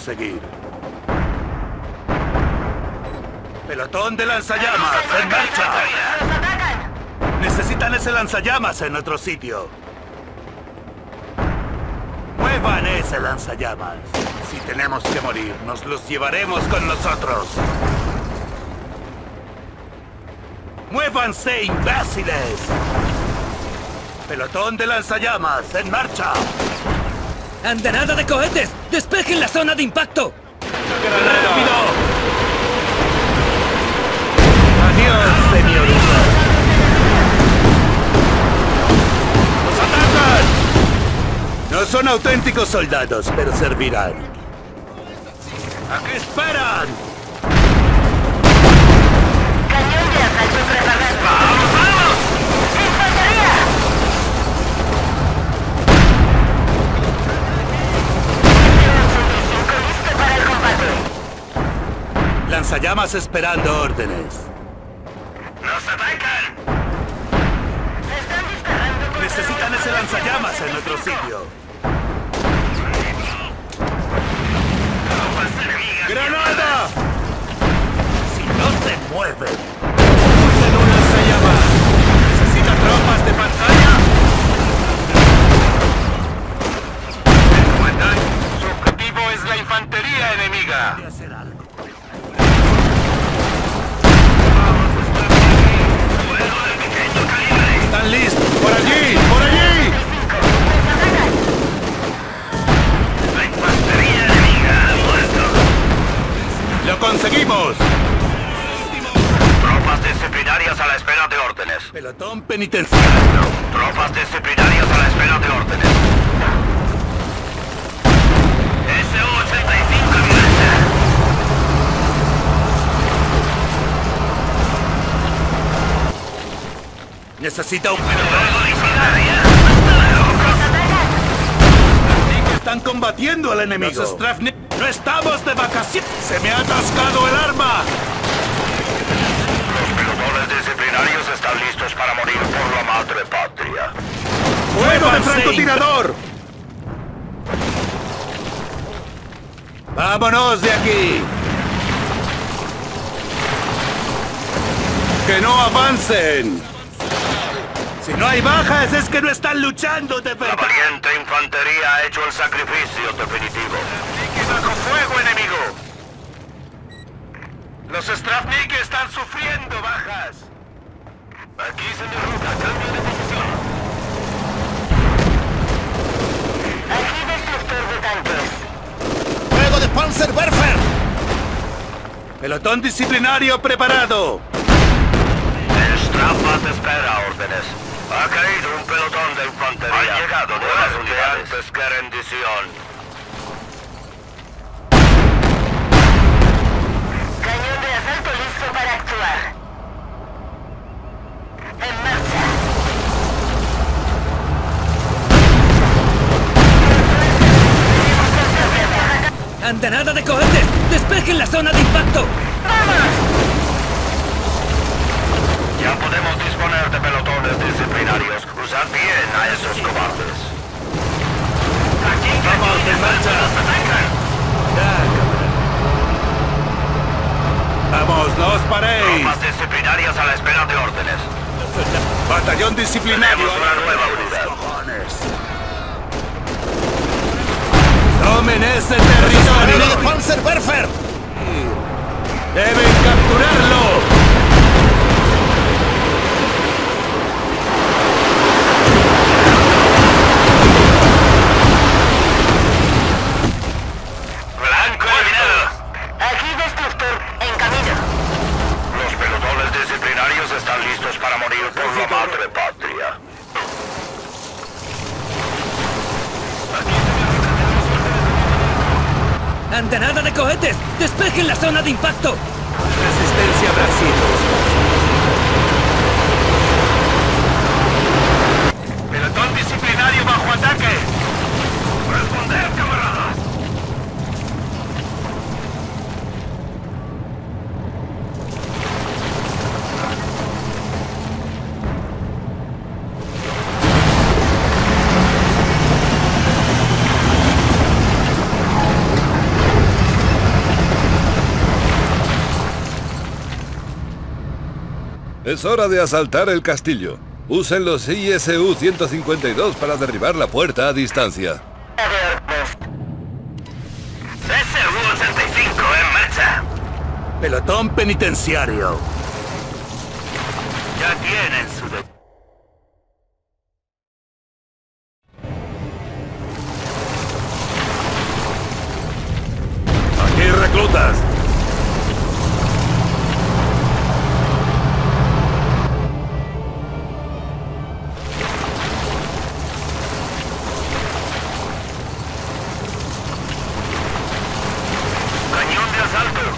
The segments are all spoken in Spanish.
conseguir. Pelotón de lanzallamas, en marcha. ¡Nos atacan! Necesitan ese lanzallamas en otro sitio. Muevan ese lanzallamas. Si tenemos que morir, nos los llevaremos con nosotros. ¡Muévanse, imbéciles! Pelotón de lanzallamas, en marcha. ¡Andanada de cohetes! ¡Despejen la zona de impacto! ¡Rápido! ¡Adiós, señorita! ¡Nos atacan! No son auténticos soldados, pero servirán. ¿A qué esperan? ¡Cañón de asalto preparado! ¡Vamos, vamos! ¡Infantería! ¡Listo para el combate! Lanzallamas esperando órdenes. ¡Nos atacan! Están disparando contra Necesitan ese lanzallamas en otro sitio. ¡Granada! Si no se mueven, usen un lanzallamas. ¿Necesita tropas de pantalla? Comandante, su objetivo es la infantería enemiga. Voy a hacer algo. ¡Están listos! ¡Por allí! ¡Por allí! La infantería enemiga ha muerto. ¡Lo conseguimos! Tropas disciplinarias a la espera de órdenes. Pelotón penitenciario. Tropas disciplinarias a la espera de órdenes. SU-85 evidencia. Necesita un pelotón. Disciplinaria. Están combatiendo al enemigo. Los Strafnik, no estamos de vacaciones. Se me ha atascado el arma. Los pelotones disciplinarios están listos para morir por la madre patria. ¡Fuego de francotirador! ¡Vámonos de aquí! ¡Que no avancen! Si no hay bajas, es que no están luchando de La verdad. valiente infantería ha hecho el sacrificio definitivo. ¡Bajo fuego, enemigo! Los Strafnik están sufriendo bajas. Aquí se derrota, cambio de posición. Aquí destructor de tanques. ¡Fuego de Panzerwerfer! Pelotón disciplinario preparado. El Strafbat espera órdenes. Ha caído un pelotón de infantería. Han llegado nuevas unidades antes que rendición. Cañón de asalto listo para actuar. En marcha. ¡Andanada de cohetes! ¡Despejen la zona de impacto! ¡Vamos! Ya podemos disponer de pelotones disciplinarios. Usad bien a esos cobardes. Aquí Vamos, en marcha. nos atacan. ¡Vamos, no os paréis! Tropas disciplinarias a la espera de órdenes. ¡Batallón disciplinario! Tenemos una nueva unidad. ¡Cojones! ¡Tomen ese territorio! de Panzerwerfer! ¡Deben capturarlo! Blanco eliminado. Aquí destructor en camino. Los pelotones disciplinarios están listos para morir por la madre patria. ¡Andanada de cohetes! ¡Despejen la zona de impacto! Resistencia Brasil. Pelotón disciplinario bajo ataque. Responder, camaradas. Es hora de asaltar el castillo. Usen los ISU-152 para derribar la puerta a distancia. SU-85 en marcha. Pelotón penitenciario. Ya tienen su... Aquí reclutas. Cañón de asalto.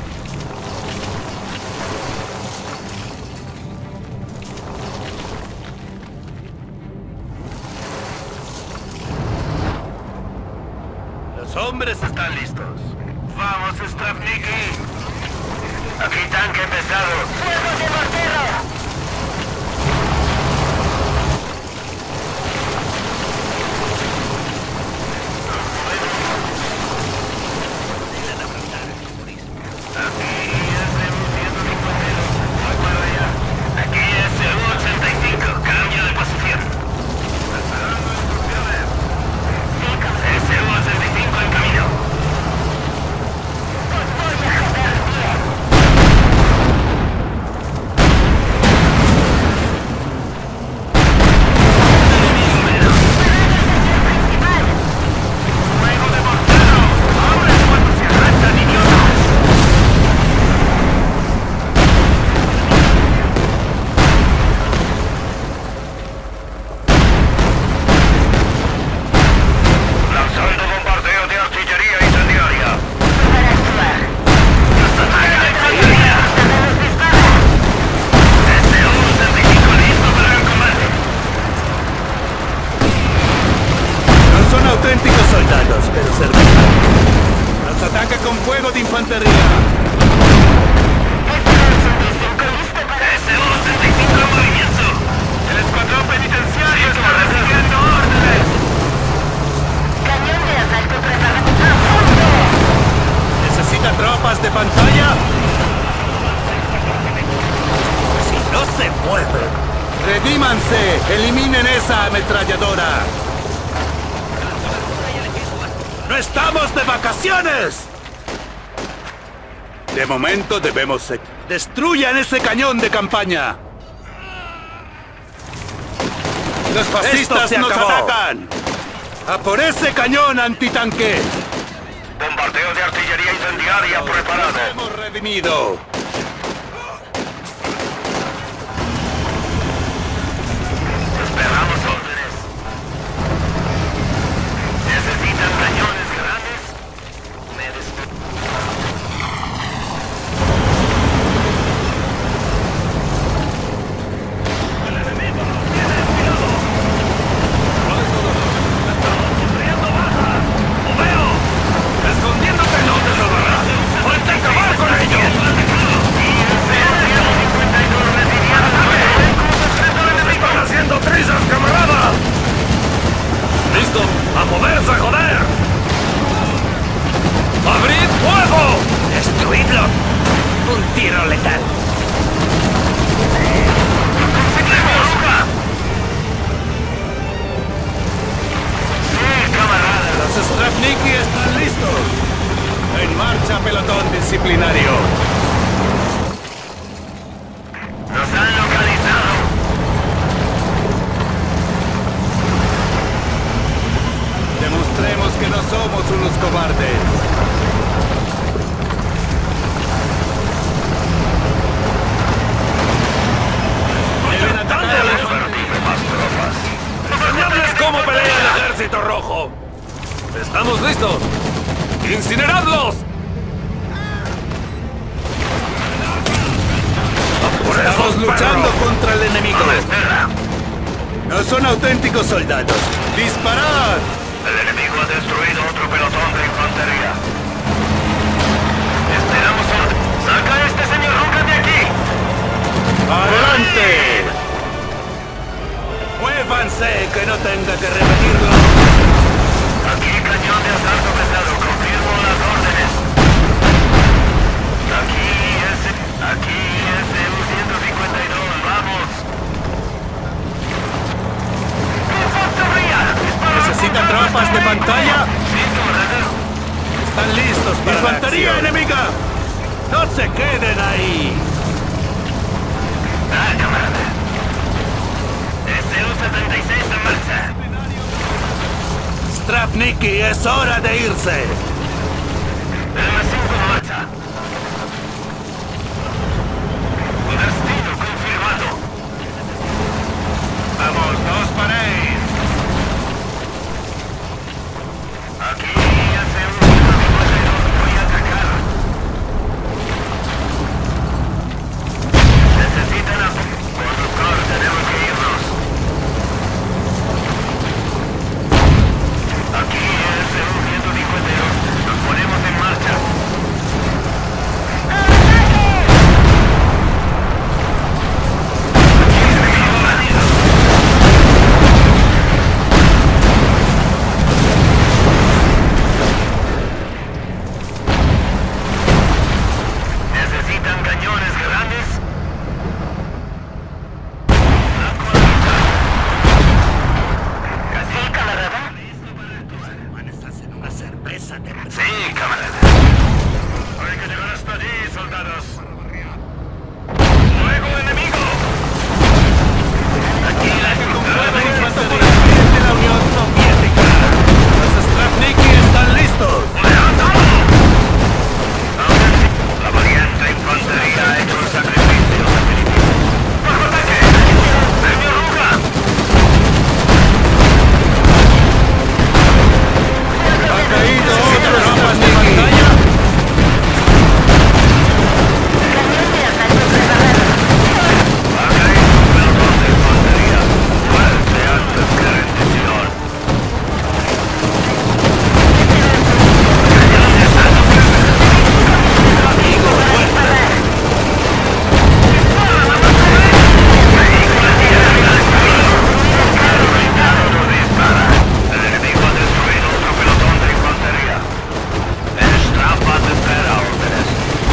Los hombres están listos. Vamos, Stravniki. Aquí tanque pesado. ¡Fuego de mortero! Aquí es SU-85. Cambio de posición. Esperando instrucciones. SU-85 en camino. ¡Fuego de mortero! ¡Hombres cuando se arranchan, idiotas! Lanzando bombardeo de artillería incendiaria. Para actuar. ¡Ataque de infantería! SU-85 listo para el combate. No son auténticos soldados, pero servirán. Nos ataca con fuego de infantería. SU-85 en movimiento. El escuadrón penitenciario está recibiendo órdenes. Cañón de asalto preparado. ¡A punto! ¿Necesita tropas de pantalla? Si no se mueven, redímanse. Eliminen esa ametralladora. ¡No estamos de vacaciones! De momento debemos... ¡Destruyan ese cañón de campaña! ¡Los fascistas nos atacan! ¡A por ese cañón antitanque! Bombardeo de artillería incendiaria preparado. ¡Nos hemos redimido! Esperamos órdenes. ¿Necesitan cañones grandes? Me El enemigo nos tiene enfilado. ¡Estamos sufriendo bajas! ¡Lo veo! ¡Escondiéndote! ¡No te salvarás! ¡Fuerte a acabar con ellos! ¡Están haciendo trizas, camarada! ¡Listo! ¡A moverse, joder! ¡Abrid fuego! ¡Destruidlo! ¡Un tiro letal! ¡Conseguimos! ¡Sí, camarada! Los Stravniki están listos. En marcha, pelotón disciplinario. ¡Nos han localizado! Demostremos que no somos unos cobardes. Deben atacar a los... Dime más tropas. ¡Enseñadles cómo pelea el ejército rojo! ¡Estamos listos! ¡Incineradlos! Estamos luchando contra el enemigo. Espera. No son auténticos soldados. ¡Disparad! El enemigo ha destruido otro pelotón de infantería. Esperamos orden. ¡Saca a este señor Ruka de aquí! ¡Adelante! ¡Muévanse, que no tenga que repetirlo! Aquí cañón de asalto pesado. Confirmo las órdenes. Aquí es... Aquí es el 152. están listos para ¡infantería la acción! enemiga! ¡No se queden ahí! Ah, camarada. SU-76 en marcha. Strafniki, es hora de irse. El M5 en marcha. Destino confirmado. Vamos, dos paréis. Aquí SU-52, voy a atacar. Necesitan apoyo. Conductor, tenemos que irnos. Aquí SU-152, nos ponemos en marcha. ¿Necesitan cañones grandes? ¿Sí, camarada? Una cerveza de... Sí, camarada. Hay que llegar hasta allí, soldados. ¡Fuego enemigo! Aquí la Nueva infantería de la Unión Soviética. Los Strafniki están listos. La valiente infantería ha hecho un sacrificio definitivo. ¡Bajo ataque! ¡Premio Ruga! Ha caído otro Strafniki. Cañón de asalto preparado. Ha caído un pelotón de infantería. Fuerte antes que rendición. Cañón de asalto preparado. Amigo, fuerte. El enemigo ha destruido otro pelotón de infantería. El Strafas espera órdenes.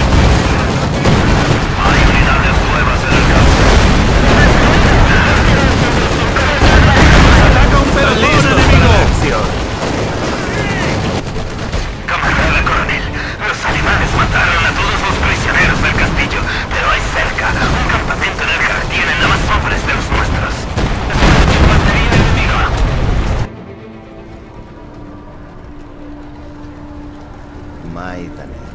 Hay unidades nuevas en el campo. Ataca un pelotón enemigo. Camarada coronel, los alemanes mataron a todos los prisioneros del castillo, pero hay cerca un campamento en el que retienen a más hombres de los nuestros. Es infantería enemiga. Maitane.